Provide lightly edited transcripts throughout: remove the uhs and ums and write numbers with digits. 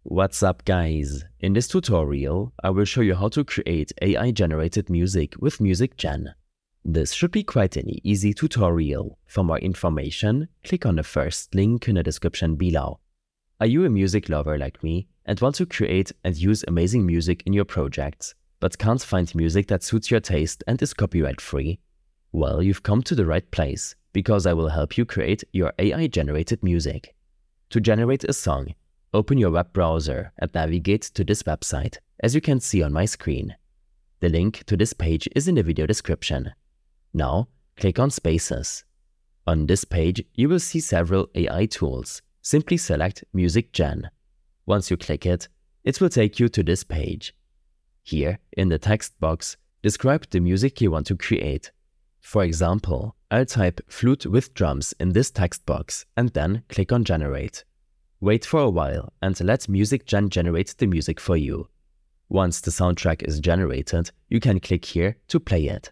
What's up guys? In this tutorial, I will show you how to create AI-generated music with MusicGen. This should be quite an easy tutorial. For more information, click on the first link in the description below. Are you a music lover like me and want to create and use amazing music in your projects, but can't find music that suits your taste and is copyright-free? Well, you've come to the right place, because I will help you create your AI-generated music. To generate a song, open your web browser and navigate to this website, as you can see on my screen. The link to this page is in the video description. Now, click on Spaces. On this page, you will see several AI tools. Simply select MusicGen. Once you click it, it will take you to this page. Here, in the text box, describe the music you want to create. For example, I'll type flute with drums in this text box and then click on Generate. Wait for a while and let MusicGen generate the music for you. Once the soundtrack is generated, you can click here to play it.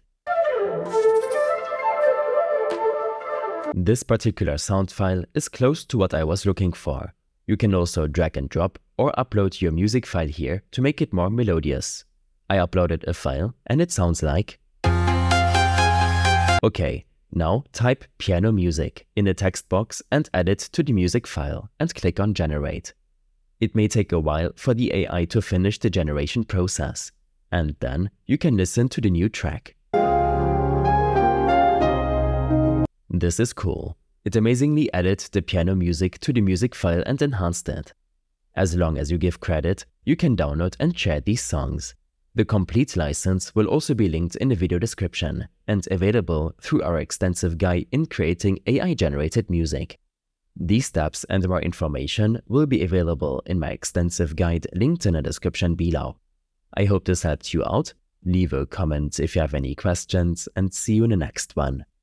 This particular sound file is close to what I was looking for. You can also drag and drop or upload your music file here to make it more melodious. I uploaded a file and it sounds like... Okay. Now type piano music in the text box and add it to the music file and click on Generate. It may take a while for the AI to finish the generation process, and then you can listen to the new track. This is cool. It amazingly added the piano music to the music file and enhanced it. As long as you give credit, you can download and share these songs. The complete license will also be linked in the video description and available through our extensive guide in creating AI-generated music. These steps and more information will be available in my extensive guide linked in the description below. I hope this helped you out. Leave a comment if you have any questions and see you in the next one.